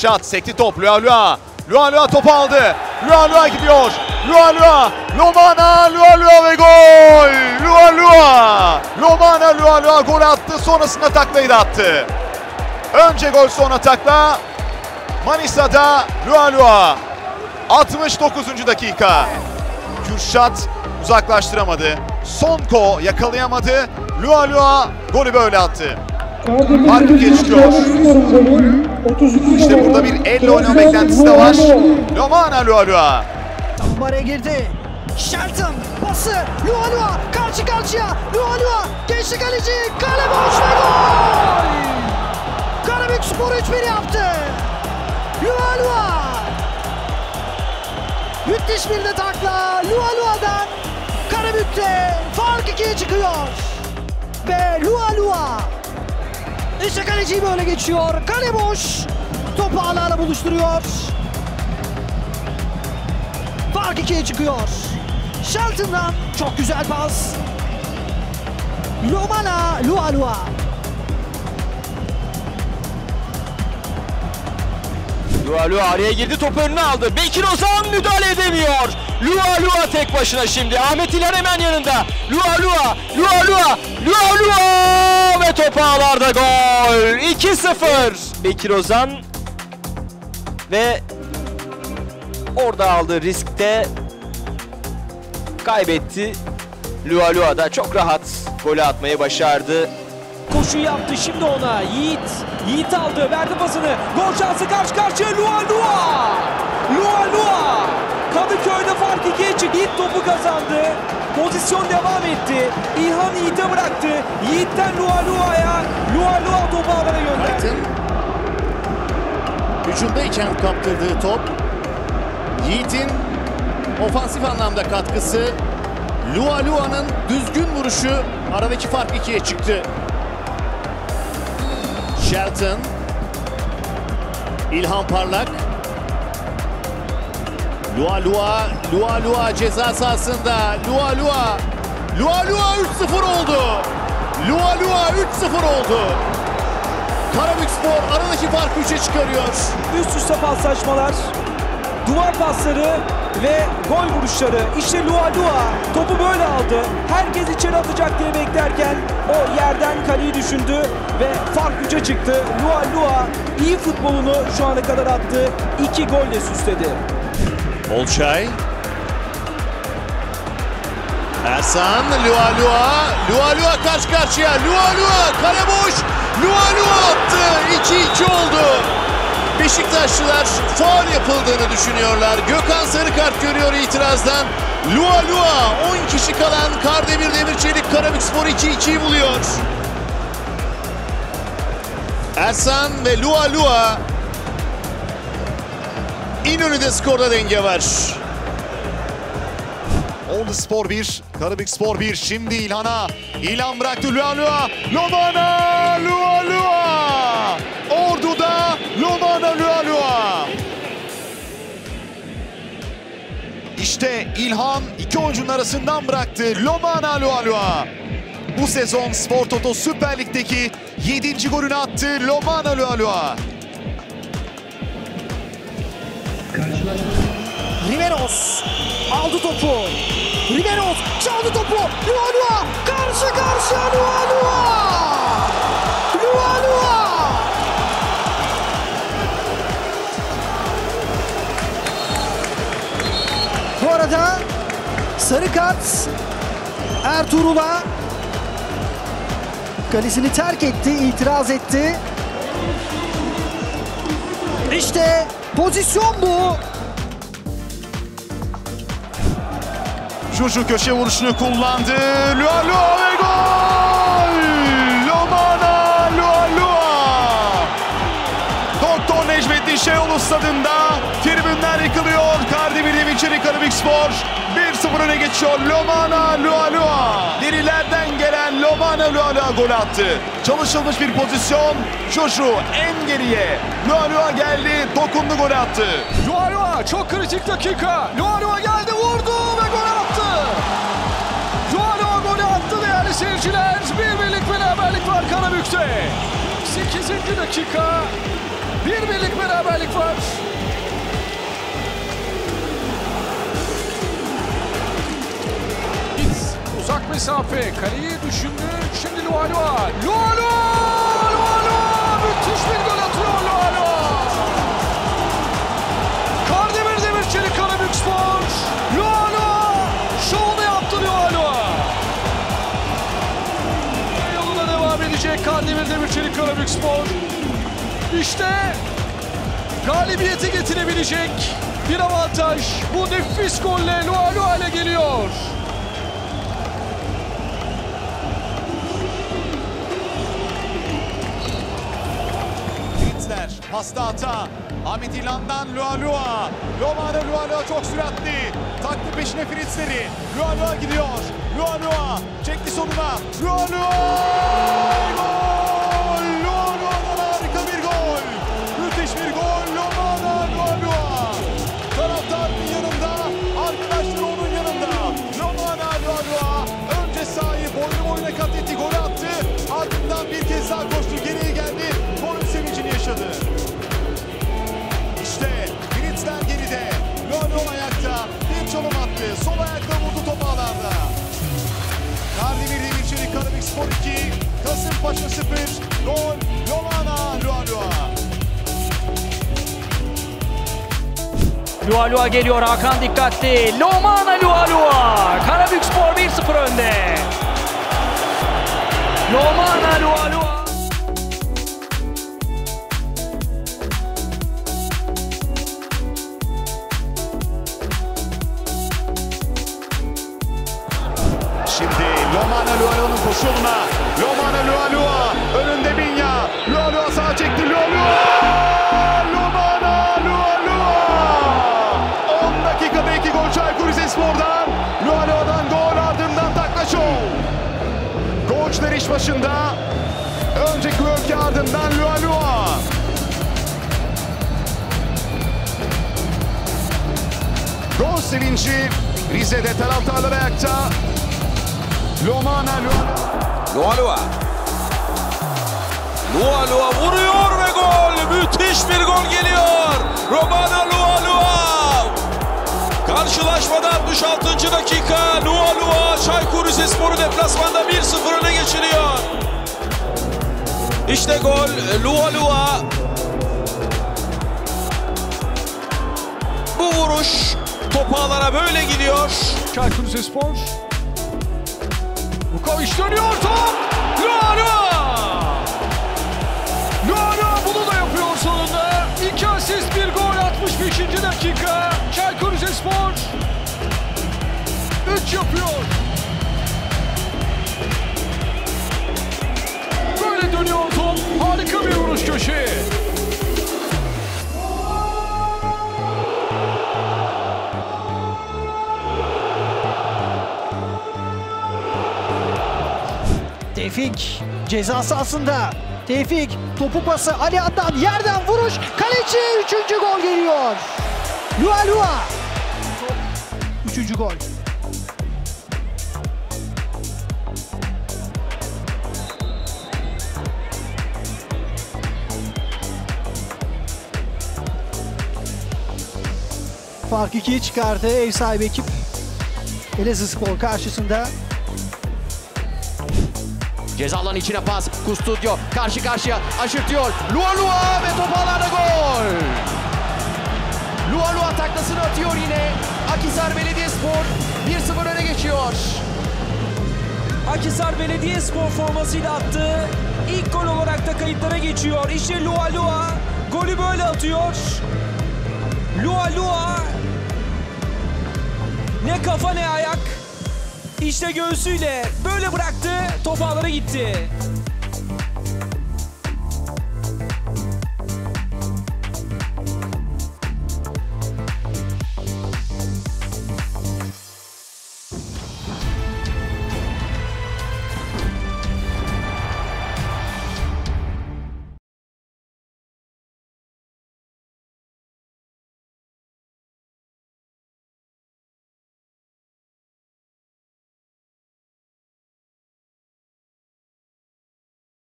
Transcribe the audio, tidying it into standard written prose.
Kürşat sekti top. Lualua. Lualua topu aldı. Lualua gidiyor. Lualua. Lomana. Lualua ve gol. Lualua. Lomana Lualua gol attı. Sonrasında taklayı da attı. Önce gol sonra takla. Manisa'da Lualua. 69. dakika. Kürşat uzaklaştıramadı. Sonko yakalayamadı. Lualua golü böyle attı. Fark geçiyor. İşte burada bir elle oynama beklentisi de var. Lomana Lualua. Araya girdi. Shelton pası. Lualua karşı karşıya. Lualua geçti kaleci. Kale boş ve gol. Karabükspor 3-1 yaptı. Lualua. Müthiş bir de takla. Lualua'dan Karabük'te fark 2'ye çıkıyor. Ve Lualua işte kaleciyi böyle geçiyor. Kale boş. Topu ağlarla buluşturuyor. Fark 2'ye çıkıyor. Shelton'dan çok güzel pas. Lomana Lualua. Lualua araya girdi, topu önüne aldı. Bekir Ozan müdahale edemiyor. Lualua tek başına şimdi. Ahmet İlhan hemen yanında. Lualua ve top ağlarda gol. 2-0. Bekir Ozan ve orada aldığı riskte kaybetti. Lualua da çok rahat golü atmayı başardı. Koşu yaptı şimdi ona. Yiğit aldı, verdi pasını. Gol şansı karşı karşıya. Lualua. Kadıköy'de fark 2'ye çıktı. Yiğit topu kazandı. Pozisyon devam etti. İlhan Yiğit'e bıraktı. Yiğit'ten Lualua'ya. Lualua topu alana gönderdi. Hücumdayken kaptırdığı top. Yiğit'in ofansif anlamda katkısı. Lualua'nın düzgün vuruşu. Aradaki fark 2'ye çıktı. Shelton. İlhan Parlak. Lualua ceza sahasında. Lualua 3-0 oldu. Lualua 3-0 oldu. Karabükspor aradaki farkı 3'e çıkarıyor. Üst üste paslaşmalar, duvar pasları ve gol vuruşları. İşte Lualua topu böyle aldı. Herkes içeri atacak diye beklerken o yerden kaleyi düşündü ve fark 3'e çıktı. Lualua iyi futbolunu şu ana kadar attı. 2 golle süsledi. Olçay. Ersan, Lualua karşı karşıya. Lualua kale boş. Lualua attı. 2-2 oldu. Beşiktaşlılar faul yapıldığını düşünüyorlar. Gökhan sarı kart görüyor itirazdan. Lualua 10 kişi kalan Kardemir Demirçelik Karabükspor 2-2'yi buluyor. Ersan ve Lualua. İnönü'de skorda denge var. Oldu Spor 1, Karabükspor 1. Şimdi İlhan'a. İlhan bıraktı Lualua. Lomana Lualua. Ordu'da Lomana Lualua. İşte İlhan iki oyuncunun arasından bıraktı. Lomana Lualua. Bu sezon Spor Toto Süper Lig'deki 7. golünü attı Lomana Lualua. Riveros aldı topu. Riveros çaldı topu. Lualua karşı karşıya. Lualua. Bu arada sarı kart Ertuğrul'a. Kalesini terk etti, itiraz etti. İşte pozisyon bu. Juju köşe vuruşunu kullandı. Lualua ve gol! Lomana Lualua! Doktor Necmettin Şeyoğlu stadında tribünler yıkılıyor. Kardemir Demirçelik Karabükspor 1-0 öne geçiyor. Lomana Lualua. Derilerden gelen Lomana Lualua gol attı. Çalışılmış bir pozisyon. Juju en geriye. Lualua geldi, dokundu, gol attı. Lualua çok kritik dakika. Lualua geldi, vurdu ve gol attı. Lualua golü attı değerli seyirciler. Bir birlik beraberlik var Karabük'te. 8. dakika. 1-1'lik beraberlik var. Uzak mesafe. Kaleyi düşündü. Şimdi Lua Lua. Lua Lua! Lua Lua! Müthiş bir gol atıyor Lua Lua. Kardemir Demirçelik Karabükspor. Lua Lua! Şovunu yaptı Lua Lua. Yoluna devam edecek Kardemir Demirçelik Karabükspor. İşte galibiyeti getirebilecek bir avantaj. Bu nefis golle Lua Lua ile geliyor. Pasta hata. Ahmet İlhan'dan Lua Lua. Lua Lua çok süratli. Taktı peşine Fritzleri. Lua Lua gidiyor. Lua Lua çekti sonuna. Lua Lua! Gol! Lua Lua'dan harika bir gol. Müthiş bir gol. Lua Lua. Taraftarın yanında. Arkadaşlar onun yanında. Lua Lua. Önce sahayı boyuna kat etti. Golü attı. Ardından bir kez daha koştu. Geriye geldi. Golün sevincini yaşadı. İşte Fritzler geride. Lua Lua ayakta. Bir çalım attı. Sol ayakla vurdu topu ağlarda. Kardemir Demirçelik Karabükspor 2. Kasımpaşa 0. Gol Lua Lua. Lua Lua geliyor, Hakan dikkatli. Lomana Lua Lua. Karabükspor 1-0 önde. Lomana Lua Lua. Şimdi Lomana Lua Lua'nın koşu yoluna. Lomana Lua Lua. Önünde Binya. Lua Lua sağa çekti. Lua Lua. Lomana Lua Lua. 10 dakikada 2 gol Çaykur Rizespor'dan. Lua Lua'dan gol, ardından Taklaşov. Koçlar iş başında. Önceki Wörke, ardından Lua Lua. Gol sevinci Rize'de, taraftarlar ayakta. Lomana Lua Lua. Lua Lua vuruyor ve gol. Müthiş bir gol geliyor. Lomana Lua. Karşılaşmada 66. dakika. Lua Çaykur Rizespor'u deplasmanda 1-0 öne geçiriyor. İşte gol Lua. Bu vuruş top ağlara böyle gidiyor. Çaykur Rizespor. Vukovic dönüyor top. Lua Lua bunu da yapıyor sonunda. 2 asist, 1 gol, 65. dakika. Çaykur Rizespor 3 yapıyor. Böyle dönüyor top. Harika bir vuruş köşeye. Tevfik ceza sahasında. Tevfik topu pası Alihan'dan, yerden vuruş. Kaleci 3. gol geliyor. Lua. 3. gol. Fark 2'ye çıkardı ev sahibi ekip. Elazığspor karşısında. Ceza alanı içine pas. Kustudyo karşı karşıya aşırtıyor. Lua ve top ağlarda gol. Lua taklasını atıyor yine. Akhisar Belediyespor 1-0 öne geçiyor. Akhisar Belediyespor formasıyla attığı ilk gol olarak da kayıtlara geçiyor. İşte Lua golü böyle atıyor. Lua ne kafa ne ayak. İşte göğsüyle böyle bıraktı, top ağlara gitti.